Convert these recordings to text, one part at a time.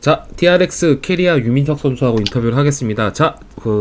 자, DRX 캐리아 유민석 선수하고 인터뷰를 하겠습니다. 자,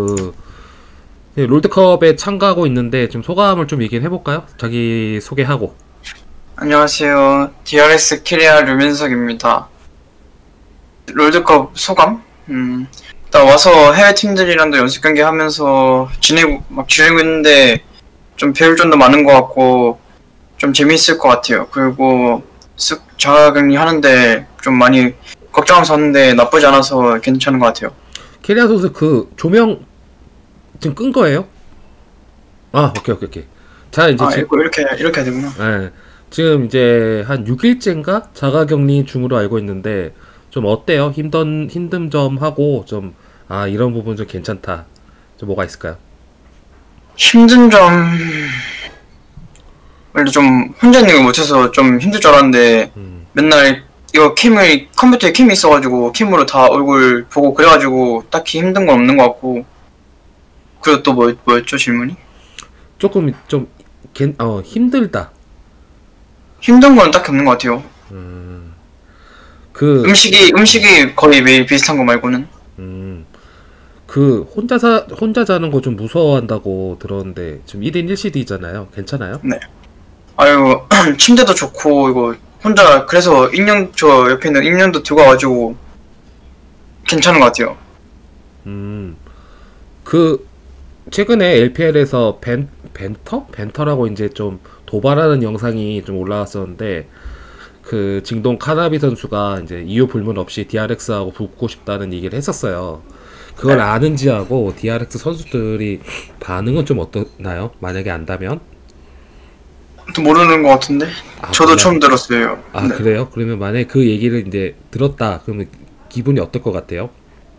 롤드컵에 참가하고 있는데 좀 소감을 좀 얘기를 해볼까요? 자기 소개하고. 안녕하세요. DRS 캐리아 류민석입니다. 롤드컵 소감? 일단 와서 해외 팀들이랑도 연습 경기 하면서 지내고 있는데 좀 배울 점도 많은 것 같고 좀 재미있을 것 같아요. 그리고 자가격리 하는데 좀 많이 걱정하면서 하는데 나쁘지 않아서 괜찮은 것 같아요. 캐리아 선수 그 조명 지금 끈 거예요? 아, 오케이. 자, 이제 이렇게 해야 되구나. 네, 지금 이제 한 6일째인가 자가격리 중으로 알고 있는데 좀 어때요? 힘든 점하고 좀 이런 부분 좀 괜찮다. 좀 뭐가 있을까요? 힘든 점 원래 좀 혼자 있는 걸 못해서 좀 힘들 줄 알았는데 맨날 이거 컴퓨터에 캠이 있어가지고 캠으로 다 얼굴 보고 그래가지고 딱히 힘든 건 없는 것 같고. 그리고 또 뭐였죠 질문이? 조금 좀 힘들다. 힘든 건 딱히 없는 것 같아요. 그 음식이 거의 매일 비슷한 거 말고는. 그 혼자 자는 거 좀 무서워한다고 들었는데 지금 1인 1실이잖아요. 괜찮아요? 네. 아유 침대도 좋고 이거 혼자 그래서 저 옆에 있는 인형도 들고 와가지고 괜찮은 것 같아요. 그 최근에 LPL에서 벤터라고 이제 좀 도발하는 영상이 좀 올라왔었는데 그 징동 카나비 선수가 이제 이유 불문 없이 DRX하고 붙고 싶다는 얘기를 했었어요. 그걸 네. 아는지하고 DRX 선수들이 반응은 좀 어떠나요? 만약에 안다면? 또 모르는 것 같은데. 저도 몰라요? 처음 들었어요. 네. 그래요? 그러면 만약에 그 얘기를 이제 들었다 그러면 기분이 어떨 것 같아요?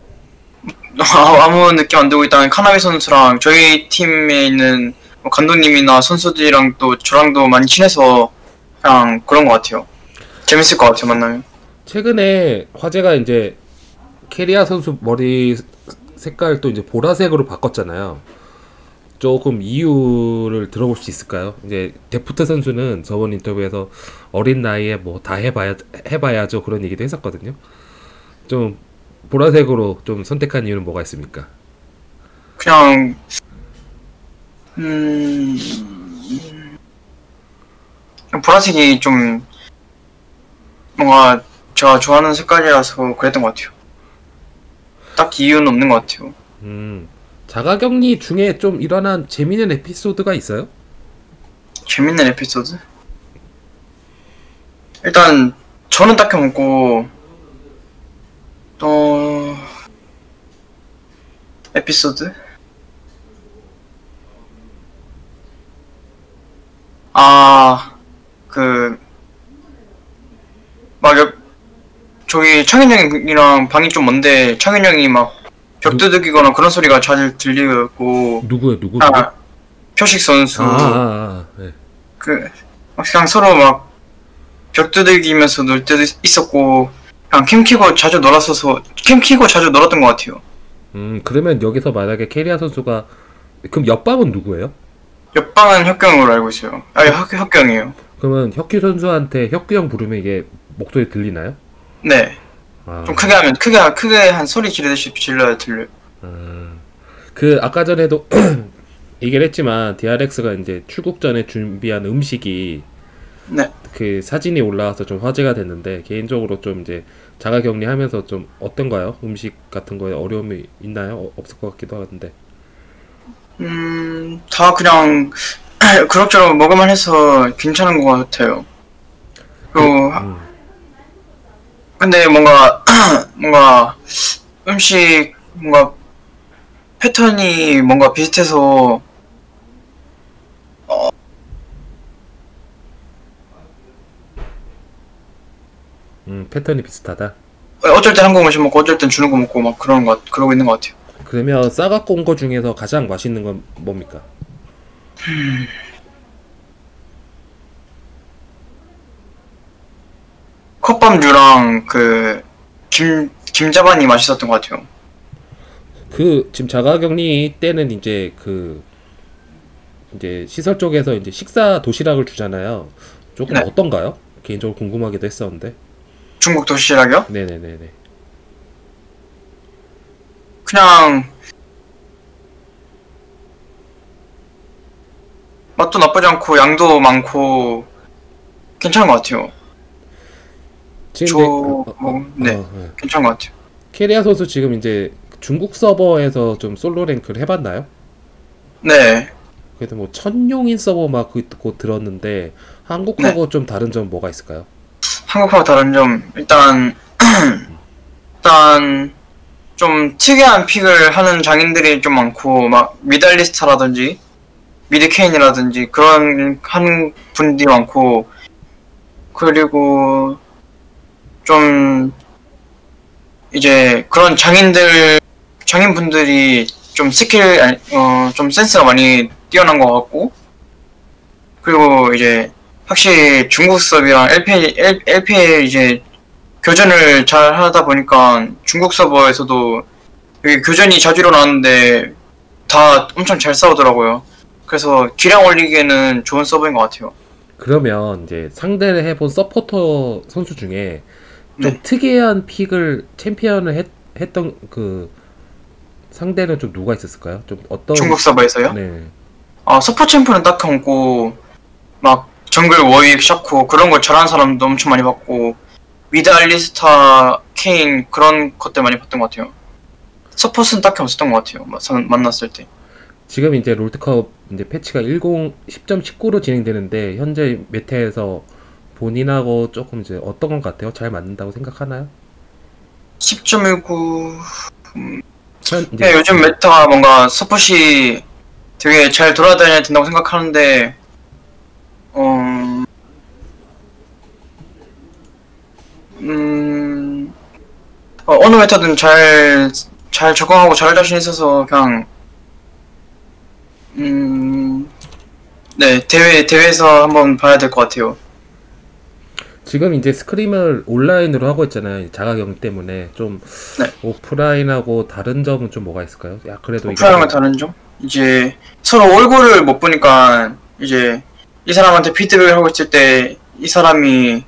아무 느낌 안 들고 일단 카나미 선수랑 저희 팀에 있는 뭐 감독님이나 선수들이랑 또 저랑도 많이 친해서 그냥 그런 것 같아요. 재밌을 것 같아요 만나면. 최근에 화제가 이제 캐리아 선수 머리 색깔 또 이제 보라색으로 바꿨잖아요. 조금 이유를 들어볼 수 있을까요? 이제 데프트 선수는 저번 인터뷰에서 어린 나이에 뭐 다 해봐야죠 그런 얘기도 했었거든요. 좀 보라색으로 좀 선택한 이유는 뭐가 있습니까? 그냥 그냥 보라색이 좀 뭔가 제가 좋아하는 색깔이라서 그랬던 것 같아요. 딱히 이유는 없는 것 같아요. 자가격리 중에 좀 일어난 재미있는 에피소드가 있어요? 재밌는 에피소드? 일단 저는 딱히 없고 또 에피소드? 그 막 저기 창현 형이랑 방이 좀 먼데 창현 형이 막 벽 두들기거나 그런 소리가 잘 들리고. 누구? 표식 선수. 네. 그냥 서로 막 벽 두들기면서 놀 때도 있었고 그냥 캠 키고 자주 놀았던 것 같아요. 그러면 여기서 만약에 캐리아 선수가 그럼 옆방은 누구예요? 옆방은 혁경으로 알고 있어요. 혁경이에요. 그러면 혁규 선수한테 혁규 형 부르면 이게 목소리 들리나요? 네. 좀 크게 하면 크게 한 소리 지르듯이 질러야 들려요. 그 아까 전에도 얘기를 했지만 DRX가 이제 출국 전에 준비한 음식이 네. 그 사진이 올라와서 좀 화제가 됐는데 개인적으로 좀 이제 자가격리하면서 좀 어떤가요? 음식 같은 거에 어려움이 있나요? 없을 것 같기도 하는데. 다 그냥 그럭저럭 먹을만 해서 괜찮은 것 같아요. 그리고 근데 뭔가 음식 뭔가 패턴이 뭔가 비슷해서 패턴이 비슷하다. 어쩔 땐 한국 음식 먹고 어쩔 땐 중국 거 먹고 막 그러고 있는 것 같아요. 그러면 싸갖고 온 거 중에서 가장 맛있는 건 뭡니까? 컵밥류랑 김자반이 맛있었던 것 같아요. 그 지금 자가격리 때는 이제 이제 시설 쪽에서 이제 식사 도시락을 주잖아요. 조금 네. 어떤가요? 개인적으로 궁금하기도 했었는데. 중국 도시락이요? 네네네네. 그냥 맛도 나쁘지 않고 양도 많고 괜찮은 것 같아요. 지금 네, 네. 괜찮은 것 같아요. 캐리아 선수 지금 이제 중국 서버에서 좀 솔로 랭크를 해봤나요? 네, 그래도 뭐 천용인 서버 막 그거 들었는데 한국하고 좀 다른 점 뭐가 있을까요? 한국하고 다른 점 일단 좀 특이한 픽을 하는 장인들이 좀 많고 막 미달리스타라든지 미드케인이라든지 그런 하는 분들이 많고 그리고 좀 이제 그런 장인분들이 좀 좀 센스가 많이 뛰어난 것 같고 그리고 이제 확실히 중국 서버랑 LPL 이제 교전을 잘 하다 보니까 중국 서버에서도 여기 교전이 자주 일어나는데 다 엄청 잘 싸우더라고요. 그래서 기량 올리기에는 좋은 서버인 것 같아요. 그러면 이제 상대를 해본 서포터 선수 중에 좀 네. 특이한 픽을 챔피언을 했던 그 상대는 좀 누가 있었을까요? 좀 어떤 중국 서버에서요? 네. 서퍼 챔프는 딱히 없고 막 정글 워윅 샤코 그런 걸 잘하는 사람도 엄청 많이 봤고 미드 알리스타 케인 그런 것들 많이 봤던 것 같아요. 서폿은 딱히 없었던 것 같아요. 만났을 때. 지금 이제 롤드컵 이제 패치가 10.19로 진행되는데 현재 메타에서 본인하고 조금 이제 어떤 것 같아요? 잘 맞는다고 생각하나요? 10.19 이제 요즘 메타가 뭔가 서폿이 되게 잘 돌아다녀야 된다고 생각하는데 어느 메타든 잘 적응하고 잘할 자신 있어서 그냥 네 대회에서 한번 봐야 될 것 같아요. 지금 이제 스크림을 온라인으로 하고 있잖아요. 자가격리 때문에 좀 네. 오프라인하고 다른 점은 좀 뭐가 있을까요? 야 그래도 오프라인과 다른 점? 이제 서로 얼굴을 못 보니까 이제 이 사람한테 피드백을 하고 있을 때 이 사람이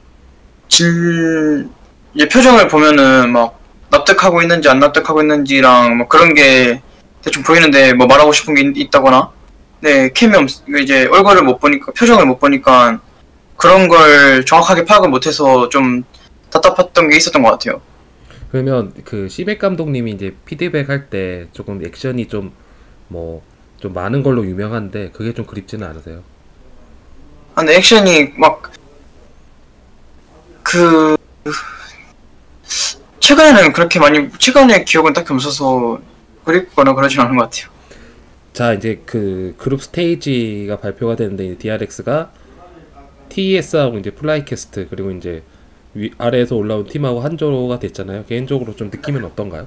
이제 표정을 보면은 막 납득하고 있는지 안 납득하고 있는지랑 뭐 그런 게 대충 보이는데 뭐 말하고 싶은 게 있다거나 네 캠이 이제 얼굴을 못 보니까 표정을 못 보니까 그런 걸 정확하게 파악을 못해서 좀 답답했던 게 있었던 것 같아요. 그러면 그 시백 감독님이 이제 피드백 할 때 조금 액션이 좀 뭐 좀 많은 걸로 유명한데 그게 좀 그립지는 않으세요? 근데 액션이 막 최근에는 그렇게 많이 최근에 기억은 딱히 없어서 그립거나 그러진 않은 것 같아요. 자 이제 그 그룹 스테이지가 발표가 되는데 DRX가 TES하고 이제 플라이캐스트 그리고 이제 아래에서 올라온 팀하고 한조가 됐잖아요. 개인적으로 좀 느낌은 어떤가요?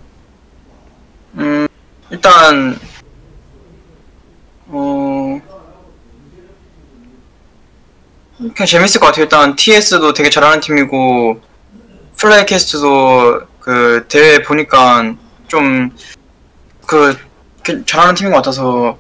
일단 그냥 재밌을 것 같아요. 일단 TS도 되게 잘하는 팀이고 플라이캐스트도 그 대회 보니까 좀 잘하는 팀인 것 같아서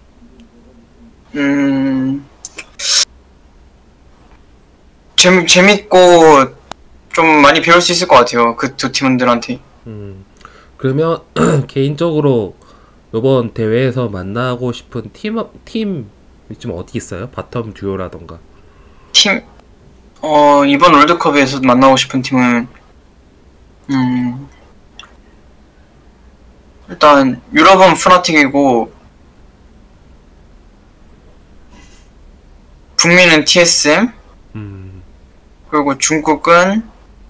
재밌고 좀 많이 배울 수 있을 것 같아요. 그 두 팀들한테. 그러면 개인적으로 이번 대회에서 만나고 싶은 팀이 좀 어디 있어요? 바텀 듀오라던가. 이번 롤드컵에서 만나고 싶은 팀은 일단 유럽은 프나틱이고 북미는 TSM 그리고 중국은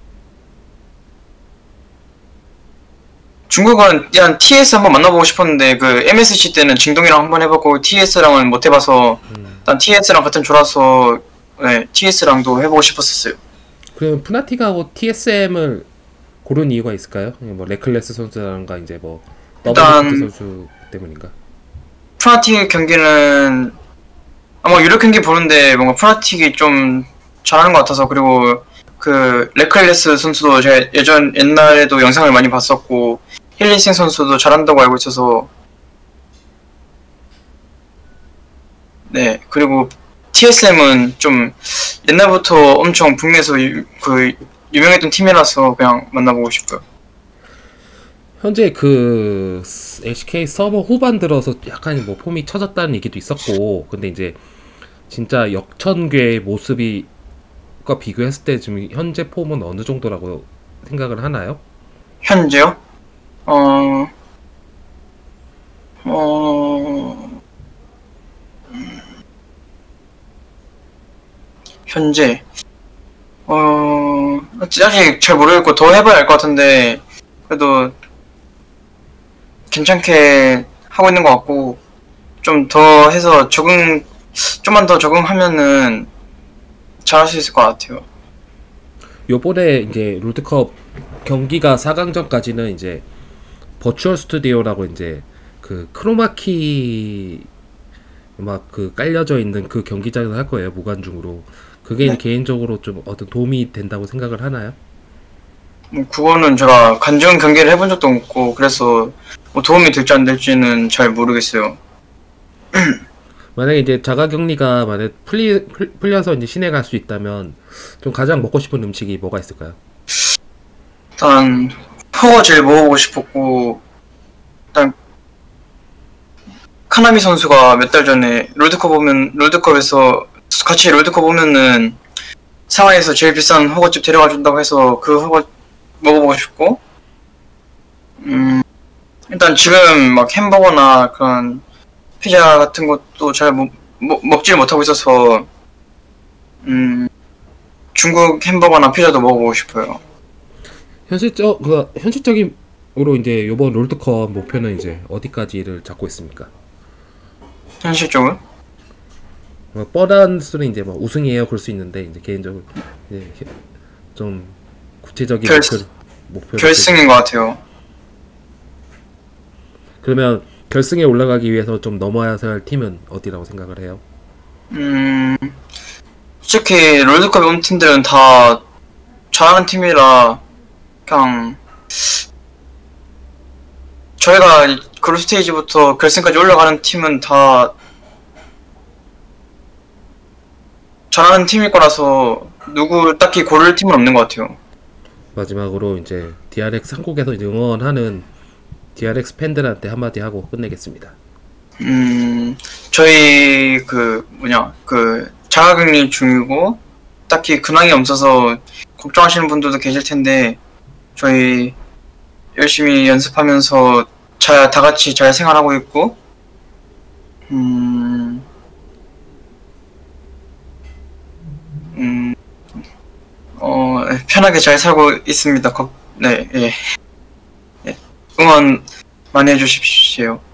그냥 TS 한번 만나보고 싶었는데 그 MSC 때는 징동이랑 한번 해봤고 TS랑은 못 해봐서 일단 TS랑 같은 조라서 네, TS랑도 해보고 싶었었어요. 그럼 푸나틱하고 TSM을 고른 이유가 있을까요? 뭐 레클레스 선수라던가 이제 뭐 더블 선수 때문인가? 푸나틱 경기는 아마 유럽 경기 보는데 뭔가 푸나틱이 좀 잘하는 것 같아서 그리고 그 레클레스 선수도 제가 옛날에도 영상을 많이 봤었고 힐리싱 선수도 잘한다고 알고 있어서 네 그리고 TSM은 좀 옛날부터 엄청 북미에서 유명했던 팀이라서 그냥 만나보고 싶어요. 현재 그 LCK 서버 후반 들어서 약간 뭐 폼이 처졌다는 얘기도 있었고, 근데 이제 진짜 역천괴의 모습이 과 비교했을 때 지금 현재 폼은 어느 정도라고 생각을 하나요? 현재요? 어, 어, 현재, 아직 잘 모르겠고 더 해봐야 할 것 같은데, 그래도 괜찮게 하고 있는 것 같고, 좀 더 해서 좀만 더 적응하면은 잘할 수 있을 것 같아요. 요번에 이제 롤드컵 경기가 4강전까지는 이제 버추얼 스튜디오라고 이제 그 크로마키 막 그 깔려져 있는 그 경기장에서 할 거예요, 무관중으로. 그게 네. 개인적으로 좀 어떤 도움이 된다고 생각을 하나요? 뭐 그거는 제가 관중 경기를 해본 적도 없고, 그래서 뭐 도움이 될지 안 될지는 잘 모르겠어요. 만약에 이제 자가격리가 만약 풀려서 이제 시내 갈 수 있다면 좀 가장 먹고 싶은 음식이 뭐가 있을까요? 일단 퍼거 제일 먹어보고 싶었고, 일단 카나미 선수가 몇 달 전에 롤드컵에서 같이 롤드컵 오면은 상하이에서 제일 비싼 허거집 데려가 준다고 해서 그 허거 먹어보고 싶고, 일단 지금 막 햄버거나 그런 피자 같은 것도 잘 먹지를 못하고 있어서 중국 햄버거나 피자도 먹어보고 싶어요. 현실적으로 이제 이번 롤드컵 목표는 이제 어디까지를 잡고 있습니까? 현실적으로. 뭐 뻔한 수는 이제 뭐 우승이에요 그럴 수 있는데 이제 개인적으로 이제 좀 구체적인 결, 목표를 결승인 것 같아요. 그러면 결승에 올라가기 위해서 좀 넘어야 할 팀은 어디라고 생각을 해요? 음, 솔직히 롤드컵에 온 팀들은 다 잘하는 팀이라 그냥 저희가 그룹 스테이지부터 결승까지 올라가는 팀은 다 잘하는 팀일 거라서 누구 딱히 고를 팀은 없는 것 같아요. 마지막으로 이제 DRX 한국에서 이제 응원하는 DRX 팬들한테 한마디 하고 끝내겠습니다. 저희 자가격리 중이고 딱히 근황이 없어서 걱정하시는 분들도 계실 텐데 저희 열심히 연습하면서 다 같이 잘 생활하고 있고 음, 음, 편하게 잘 살고 있습니다. 네, 예. 예. 응원 많이 해주십시오.